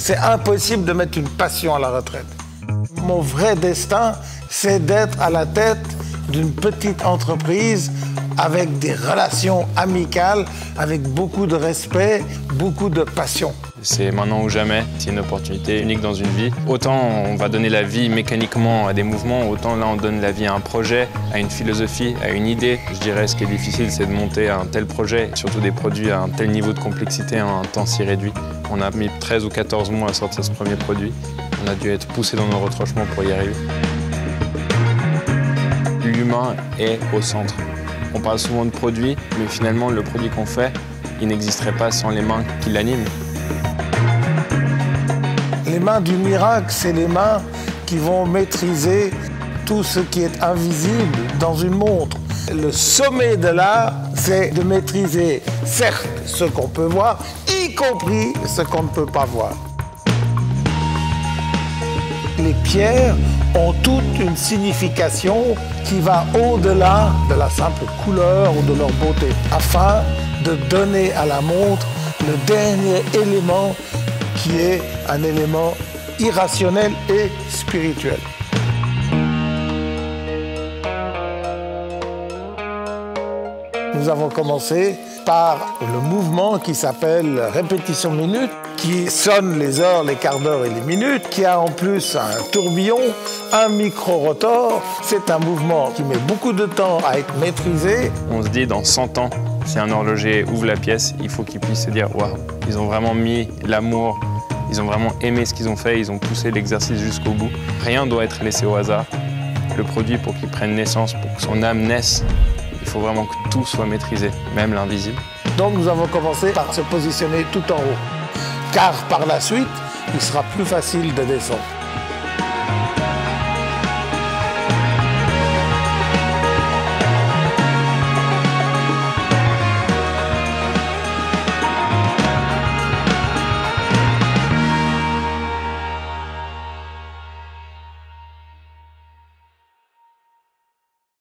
C'est impossible de mettre une passion à la retraite. Mon vrai destin, c'est d'être à la tête d'une petite entreprise avec des relations amicales, avec beaucoup de respect, beaucoup de passion. C'est maintenant ou jamais, c'est une opportunité unique dans une vie. Autant on va donner la vie mécaniquement à des mouvements, autant là on donne la vie à un projet, à une philosophie, à une idée. Je dirais ce qui est difficile, c'est de monter un tel projet, surtout des produits à un tel niveau de complexité en un temps si réduit. On a mis 13 ou 14 mois à sortir ce premier produit. On a dû être poussé dans nos retranchements pour y arriver. L'humain est au centre. On parle souvent de produit, mais finalement le produit qu'on fait, il n'existerait pas sans les mains qui l'animent. Les mains du miracle, c'est les mains qui vont maîtriser tout ce qui est invisible dans une montre. Le sommet de l'art, c'est de maîtriser, certes, ce qu'on peut voir, y compris ce qu'on ne peut pas voir. Les pierres ont toute une signification qui va au-delà de la simple couleur ou de leur beauté, afin de donner à la montre le dernier élément qui est un élément irrationnel et spirituel. Nous avons commencé par le mouvement qui s'appelle répétition minute, qui sonne les heures, les quarts d'heure et les minutes, qui a en plus un tourbillon, un micro-rotor. C'est un mouvement qui met beaucoup de temps à être maîtrisé. On se dit dans 100 ans, si un horloger ouvre la pièce, il faut qu'il puisse se dire « Waouh, ils ont vraiment mis l'amour, ils ont vraiment aimé ce qu'ils ont fait, ils ont poussé l'exercice jusqu'au bout. » Rien ne doit être laissé au hasard. Le produit, pour qu'il prenne naissance, pour que son âme naisse, il faut vraiment que tout soit maîtrisé, même l'invisible. Donc nous avons commencé par se positionner tout en haut, car par la suite, il sera plus facile de descendre.